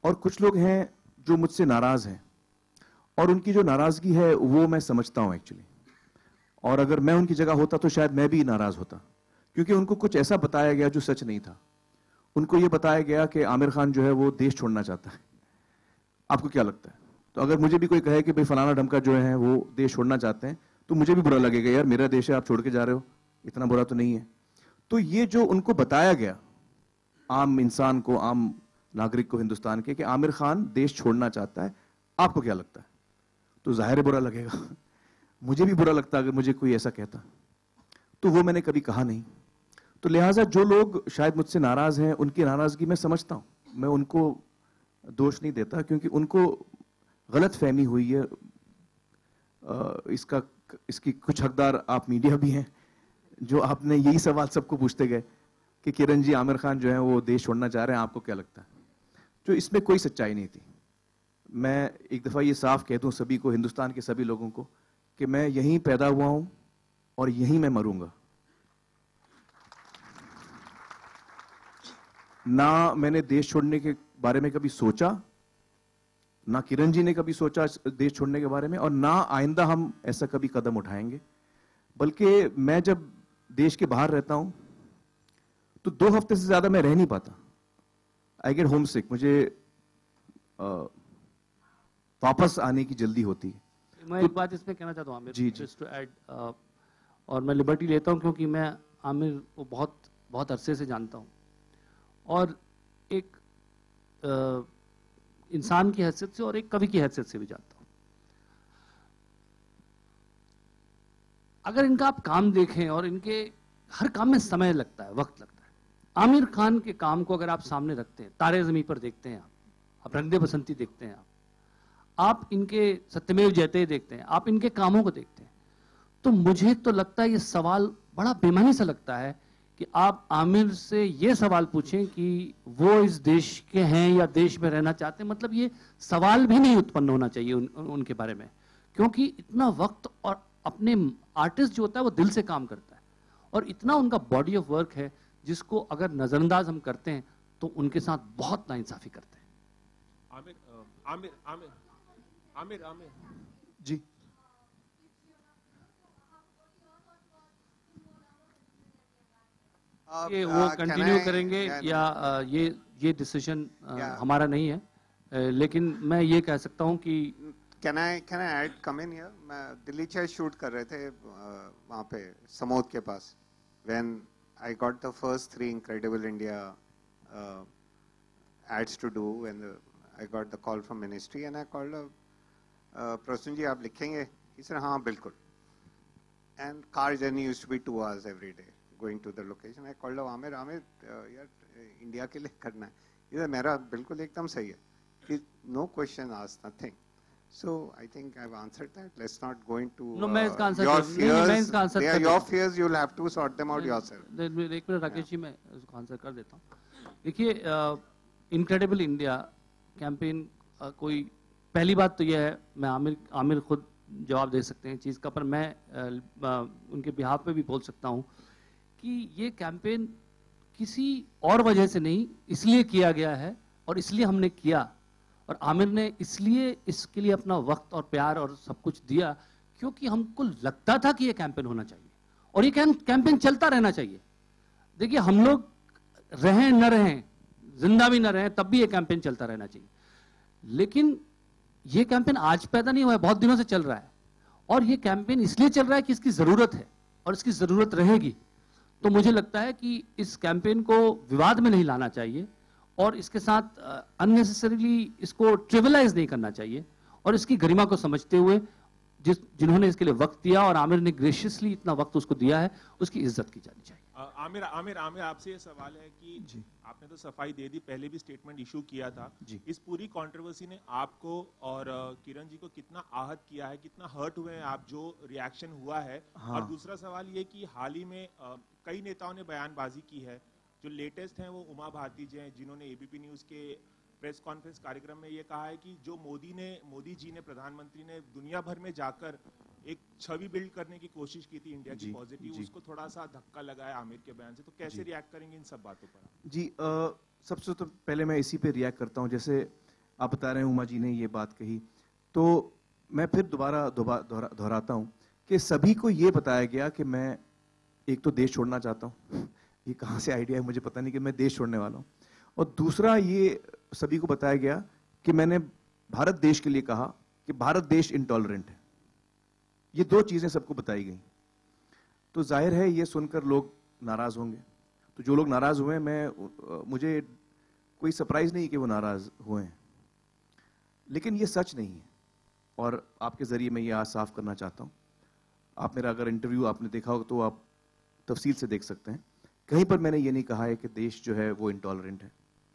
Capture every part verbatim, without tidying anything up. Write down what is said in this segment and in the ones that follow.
और कुछ लोग हैं जो मुझसे नाराज हैं, और उनकी जो नाराजगी है वो मैं समझता हूं एक्चुअली। और अगर मैं उनकी जगह होता तो शायद मैं भी नाराज होता, क्योंकि उनको कुछ ऐसा बताया गया जो सच नहीं था। उनको ये बताया गया कि आमिर खान जो है वो देश छोड़ना चाहता है। आपको क्या लगता है? तो अगर मुझे भी कोई कहे कि भाई फलाना ढमका जो है वो देश छोड़ना चाहते हैं, तो मुझे भी बुरा लगेगा, यार मेरा देश है, आप छोड़ के जा रहे हो, इतना बुरा तो नहीं है। तो ये जो उनको बताया गया आम इंसान को, आम नागरिक को हिंदुस्तान के, कि आमिर खान देश छोड़ना चाहता है, आपको क्या लगता है? तो जाहिर है बुरा लगेगा। मुझे भी बुरा लगता अगर मुझे कोई ऐसा कहता, तो वो मैंने कभी कहा नहीं। तो लिहाजा जो लोग शायद मुझसे नाराज हैं, उनकी नाराजगी मैं समझता हूं, मैं उनको दोष नहीं देता, क्योंकि उनको गलत फहमी हुई है। इसका इसकी कुछ हकदार आप मीडिया भी हैं, जो आपने यही सवाल सबको पूछते गए कि किरण जी आमिर खान जो है वो देश छोड़ना चाह रहे हैं, आपको क्या लगता है? जो इसमें कोई सच्चाई नहीं थी। मैं एक दफा ये साफ कह दूं सभी को, हिंदुस्तान के सभी लोगों को, कि मैं यहीं पैदा हुआ हूं और यहीं मैं मरूंगा। ना मैंने देश छोड़ने के बारे में कभी सोचा, ना किरण जी ने कभी सोचा देश छोड़ने के बारे में, और ना आइंदा हम ऐसा कभी कदम उठाएंगे। बल्कि मैं जब देश के बाहर रहता हूं तो दो हफ्ते से ज्यादा मैं रह नहीं पाता। आई गेट होम सिक, मुझे आ, वापस आने की जल्दी होती है। मैं तो, एक बात इसमें कहना चाहता हूँ Aamir, ji just to add, और मैं लिबर्टी लेता हूँ क्योंकि मैं आमिर को बहुत बहुत अरसे से जानता हूँ, और एक आ, इंसान की हैसियत से और एक कवि की हैसियत से भी जानता हूँ। अगर इनका आप काम देखें, और इनके हर काम में समय लगता है, वक्त लगता है। आमिर खान के काम को अगर आप सामने रखते हैं, तारे ज़मीं पर देखते हैं आप, आप रंग दे बसंती देखते हैं, आप आप इनके सत्यमेव जयते देखते हैं, आप इनके कामों को देखते हैं, तो मुझे तो लगता है ये सवाल बड़ा बेमानी सा लगता है कि आप आमिर से ये सवाल पूछें कि वो इस देश के हैं या देश में रहना चाहते हैं। मतलब ये सवाल भी नहीं उत्पन्न होना चाहिए उन, उनके बारे में, क्योंकि इतना वक्त, और अपने आर्टिस्ट जो होता है वो दिल से काम करता है, और इतना उनका बॉडी ऑफ वर्क है जिसको अगर नजरअंदाज हम करते हैं तो उनके साथ बहुत नाइंसाफी करते हैं। आमिर आमिर आमिर आमिर आमिर जी, ये वो कंटिन्यू करेंगे या आ, ये ये डिसीजन हमारा नहीं है, आ, लेकिन मैं ये कह सकता हूँ कि can I can I add come in here. मैं दिल्ली चेयर शूट कर रहे थे वहाँ पे समोद के पास, when I got the first three incredible India ads to do, when I got the call from ministry and I called, Prasoon ji आप लिखेंगे? he said हाँ बिल्कुल। And car journey used to be two hours every day going to the location. I called him, Amir, Amir, uh, यार India के लिए करना है। इधर मेरा बिल्कुल एकदम सही है कि no question asked, nothing. So I think I've answered that. Let's not go into no, मैं इसका आंसर your नहीं, नहीं, मैं इसका answer fears. They are your fears. You'll have to sort them out yourself. एक मिनट राकेश जी, मैं इसको answer कर देता हूँ। देखिए, इनक्रेडिबल इंडिया कैंपेन, कोई पहली बात तो यह है, मैं आमिर आमिर खुद जवाब दे सकते हैं चीज़ का, पर मैं आ, आ, उनके बिहाफ पे भी बोल सकता हूँ कि ये कैंपेन किसी और वजह से नहीं, इसलिए किया गया है और इसलिए हमने किया, और आमिर ने इसलिए इसके लिए अपना वक्त और प्यार और सब कुछ दिया क्योंकि हमको लगता था कि ये कैंपेन होना चाहिए और ये कैंपेन चलता रहना चाहिए। देखिए, हम लोग रहें न रहें, जिंदा भी न रहें, तब भी ये कैंपेन चलता रहना चाहिए। लेकिन ये कैंपेन आज पैदा नहीं हुआ है, बहुत दिनों से चल रहा है, और ये कैंपेन इसलिए चल रहा है कि इसकी जरूरत है और इसकी जरूरत रहेगी। तो मुझे लगता है कि इस कैंपेन को विवाद में नहीं लाना चाहिए और इसके साथ अननेसेसरीली इसको ट्रिविलाइज नहीं करना चाहिए, और इसकी गरिमा को समझते हुए जिस जिन्होंने इसके लिए वक्त दिया और आमिर ने ग्रेशियसली इतना वक्त उसको दिया है, उसकी इज्जत की जानी चाहिए। आमिर आमिर आमिर आपसे ये सवाल है कि जी, आपने तो सफाई दे दी, पहले भी स्टेटमेंट इशू किया था जी। इस पूरी कंट्रोवर्सी ने आपको और किरण जी को कितना आहत किया है, कितना हर्ट हुए हैं आप, जो रिएक्शन हुआ है? हाँ। और दूसरा सवाल ये कि हाल ही में आ, कई नेताओं ने बयानबाजी की है, जो लेटेस्ट हैं वो उमा भारती जी हैं, जिन्होंने एबीपी न्यूज के प्रेस कॉन्फ्रेंस कार्यक्रम में ये कहा है कि जो मोदी ने मोदी जी ने प्रधानमंत्री ने दुनिया भर में जाकर एक छवि बिल्ड करने की कोशिश की थी इंडिया की पॉजिटिव, उसको थोड़ा सा धक्का लगा है आमिर के बयान से, तो कैसे रिएक्ट करेंगे इन सब बातों पर? जी, आ, सबसे तो पहले मैं इसी पे रिएक्ट करता हूं। जैसे आप बता रहे हैं उमा जी ने ये बात कही, तो मैं फिर दोबारा दोहराता हूं कि सभी को ये बताया गया कि मैं एक तो देश छोड़ना चाहता हूं, ये कहां से आइडिया है मुझे पता नहीं कि मैं देश छोड़ने वाला हूं, और दूसरा ये सभी को बताया गया कि मैंने भारत देश के लिए कहा कि भारत देश इंटॉलरेंट है। ये दो चीजें सबको बताई गई, तो जाहिर है ये सुनकर लोग नाराज होंगे। तो जो लोग नाराज हुए, मैं मुझे कोई सरप्राइज नहीं कि वो नाराज हुए हैं, लेकिन ये सच नहीं है, और आपके जरिए मैं ये आज साफ करना चाहता हूं। आप मेरा अगर इंटरव्यू आपने देखा हो तो आप तफसील से देख सकते हैं, कहीं पर मैंने ये नहीं कहा है कि देश जो है वो इंटॉलरेंट है।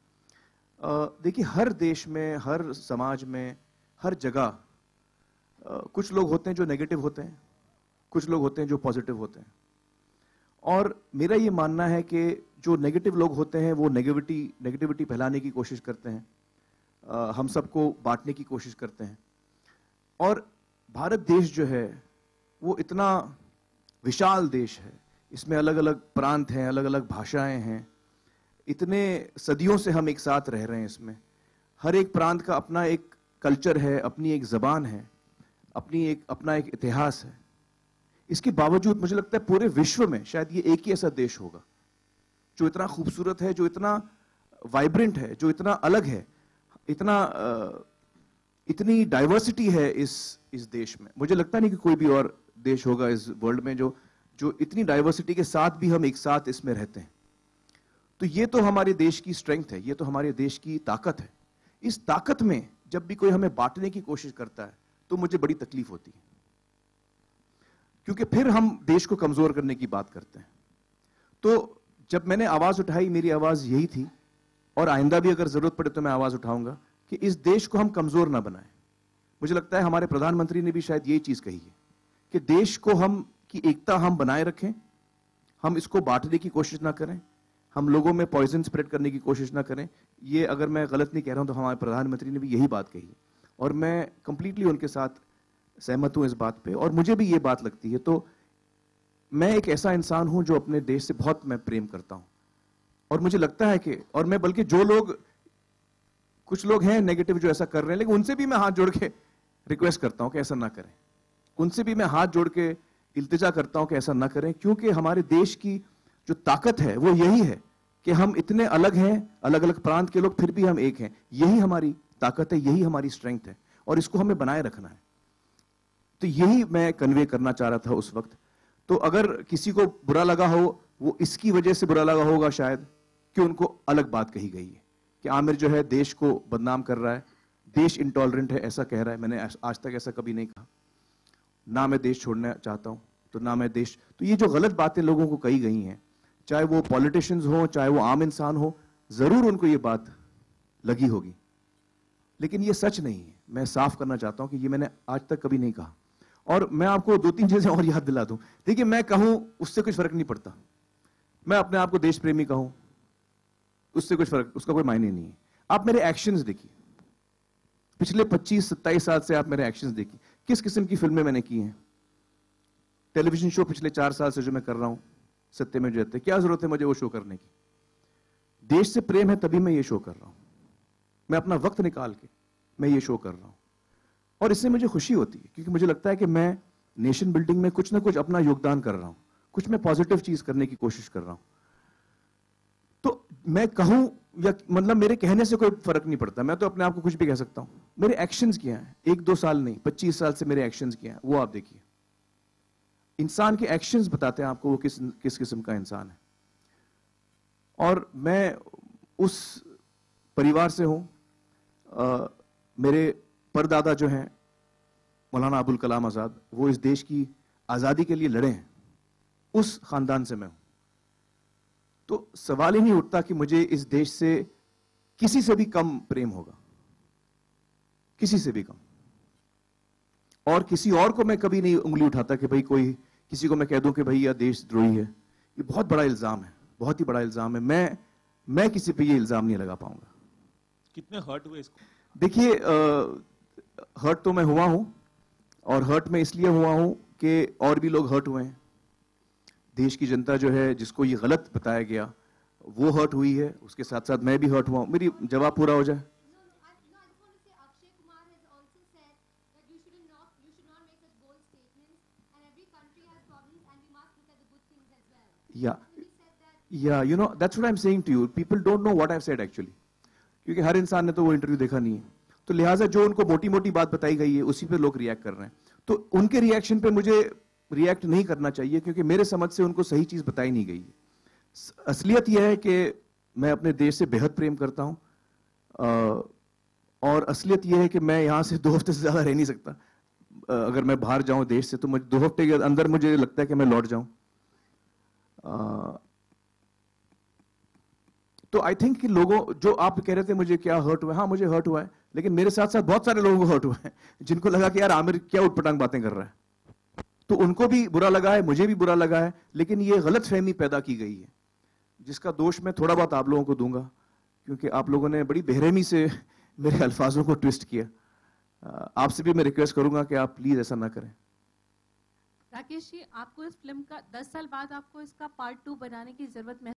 देखिए, हर देश में, हर समाज में, हर जगह कुछ लोग होते हैं जो नेगेटिव होते हैं, कुछ लोग होते हैं जो पॉजिटिव होते हैं, और मेरा ये मानना है कि जो नेगेटिव लोग होते हैं वो नेगेटिविटी नेगेटिविटी फैलाने की कोशिश करते हैं, आ, हम सबको बांटने की कोशिश करते हैं। और भारत देश जो है वो इतना विशाल देश है, इसमें अलग अलग प्रांत हैं, अलग अलग भाषाएं हैं, इतने सदियों से हम एक साथ रह रहे हैं। इसमें हर एक प्रांत का अपना एक कल्चर है, अपनी एक जबान है, अपनी एक अपना एक इतिहास है। इसके बावजूद मुझे लगता है पूरे विश्व में शायद ये एक ही ऐसा देश होगा जो इतना खूबसूरत है, जो इतना वाइब्रेंट है, जो इतना अलग है, इतना इतनी डाइवर्सिटी है इस इस देश में। मुझे लगता नहीं कि कोई भी और देश होगा इस वर्ल्ड में जो जो इतनी डाइवर्सिटी के साथ भी हम एक साथ इसमें रहते हैं। तो ये तो हमारे देश की स्ट्रेंथ है, ये तो हमारे देश की ताकत है। इस ताकत में जब भी कोई हमें बांटने की कोशिश करता है तो मुझे बड़ी तकलीफ होती है, क्योंकि फिर हम देश को कमजोर करने की बात करते हैं। तो जब मैंने आवाज उठाई, मेरी आवाज यही थी, और आइंदा भी अगर जरूरत पड़े तो मैं आवाज उठाऊंगा कि इस देश को हम कमजोर ना बनाएं। मुझे लगता है हमारे प्रधानमंत्री ने भी शायद यही चीज कही है कि देश को हम की एकता हम बनाए रखें, हम इसको बांटने की कोशिश ना करें, हम लोगों में पॉइजन स्प्रेड करने की कोशिश ना करें। ये अगर मैं गलत नहीं कह रहा हूं तो हमारे प्रधानमंत्री ने भी यही बात कही, और मैं कंप्लीटली उनके साथ सहमत हूं इस बात पे, और मुझे भी ये बात लगती है। तो मैं एक ऐसा इंसान हूं जो अपने देश से बहुत मैं प्रेम करता हूं, और मुझे लगता है कि, और मैं बल्कि जो लोग, कुछ लोग हैं नेगेटिव जो ऐसा कर रहे हैं, लेकिन उनसे भी मैं हाथ जोड़ के रिक्वेस्ट करता हूं कि ऐसा ना करें, उनसे भी मैं हाथ जोड़ के इल्तिजा करता हूं कि ऐसा ना करें, क्योंकि हमारे देश की जो ताकत है वो यही है कि हम इतने अलग हैं, अलग अलग प्रांत के लोग, फिर भी हम एक हैं। यही हमारी ताकत है, यही हमारी स्ट्रेंथ है, और इसको हमें बनाए रखना है। तो यही मैं कन्वे करना चाह रहा था उस वक्त। तो अगर किसी को बुरा लगा हो, वो इसकी वजह से बुरा लगा होगा शायद कि उनको अलग बात कही गई है कि आमिर जो है देश को बदनाम कर रहा है, देश इंटॉलरेंट है, ऐसा कह रहा है। मैंने आज तक ऐसा कभी नहीं कहा, ना मैं देश छोड़ना चाहता हूं, तो ना मैं देश। तो ये जो गलत बातें लोगों को कही गई हैं, चाहे वो पॉलिटिशियंस हो, चाहे वो आम इंसान हो, जरूर उनको ये बात लगी होगी, लेकिन ये सच नहीं है। मैं साफ करना चाहता हूं कि ये मैंने आज तक कभी नहीं कहा। और मैं आपको दो तीन चीजें और याद दिला दूं। देखिए, मैं कहूं उससे कुछ फर्क नहीं पड़ता, मैं अपने आप को देश प्रेमी कहूं, उससे कुछ फर्क, उसका कोई मायने नहीं है। आप मेरे एक्शंस देखिए, पिछले पच्चीस सत्ताईस साल से आप मेरे एक्शंस देखिए, किस किस्म की फिल्में मैंने की हैं, टेलीविजन शो पिछले चार साल से जो मैं कर रहा हूं, सत्य में जो रहते, क्या जरूरत है मुझे वो शो करने की? देश से प्रेम है तभी मैं ये शो कर रहा हूं, मैं अपना वक्त निकाल के मैं ये शो कर रहा हूं, और इससे मुझे खुशी होती है, क्योंकि मुझे लगता है कि मैं नेशन बिल्डिंग में कुछ ना कुछ अपना योगदान कर रहा हूं, कुछ मैं पॉजिटिव चीज करने की कोशिश कर रहा हूं। तो मैं कहूं या मतलब मेरे कहने से कोई फर्क नहीं पड़ता, मैं तो अपने आप को कुछ भी कह सकता हूं। मेरे एक्शंस क्या हैं, एक दो साल नहीं, पच्चीस साल से मेरे एक्शंस क्या हैं, वो आप देखिए। इंसान के एक्शंस बताते हैं आपको वो किस किस किस्म का इंसान है। और मैं उस परिवार से हूं, आ, मेरे परदादा जो हैं मौलाना अबुल कलाम आजाद, वो इस देश की आजादी के लिए लड़े हैं, उस खानदान से मैं हूं। तो सवाल ही नहीं उठता कि मुझे इस देश से किसी से भी कम प्रेम होगा, किसी से भी कम। और किसी और को मैं कभी नहीं उंगली उठाता कि भाई कोई किसी को मैं कह दूं कि भाई यह देशद्रोही है। ये बहुत बड़ा इल्जाम है, बहुत ही बड़ा इल्जाम है। मैं मैं किसी पे ये इल्जाम नहीं लगा पाऊंगा। कितने हर्ट हुए इसको? देखिए, हर्ट तो मैं हुआ हूं, और हर्ट में इसलिए हुआ हूं कि और भी लोग हर्ट हुए हैं। देश की जनता जो है, जिसको ये गलत बताया गया, वो हर्ट हुई है, उसके साथ साथ मैं भी हर्ट हुआ हूं। मेरी जवाब पूरा हो जाए, Yeah, yeah, you know, that's what I'm saying to you. People don't know what I've said actually. क्योंकि हर इंसान ने तो वो इंटरव्यू देखा नहीं है, तो लिहाजा जो उनको मोटी मोटी बात बताई गई है उसी पे लोग रिएक्ट कर रहे हैं। तो उनके रिएक्शन पे मुझे रिएक्ट नहीं करना चाहिए, क्योंकि मेरे समझ से उनको सही चीज बताई नहीं गई है। असलियत यह है कि मैं अपने देश से बेहद प्रेम करता हूं, और असलियत यह है कि मैं यहां से दो हफ्ते से ज्यादा रह नहीं सकता। अगर मैं बाहर जाऊं देश से तो मुझे दो हफ्ते के अंदर मुझे लगता है कि मैं लौट जाऊं। तो आई थिंक कि लोगों, जो आप कह रहे थे मुझे क्या हर्ट हुआ है, हाँ मुझे हर्ट हुआ है, लेकिन मेरे साथ साथ बहुत सारे लोगों को हर्ट हुआ है जिनको लगा कि यार आमिर क्या उटपटांग बातें कर रहा है। तो उनको भी बुरा लगा है, मुझे भी बुरा लगा है, लेकिन ये गलत फहमी पैदा की गई है, जिसका दोष मैं थोड़ा बहुत आप लोगों को दूंगा, क्योंकि आप लोगों ने बड़ी बेरहमी से मेरे अल्फाजों को ट्विस्ट किया। आपसे भी मैं रिक्वेस्ट करूंगा कि आप प्लीज ऐसा ना करें। राकेश जी, आपको इस फिल्म का दस साल बाद आपको इसका पार्ट टू बनाने की जरूरत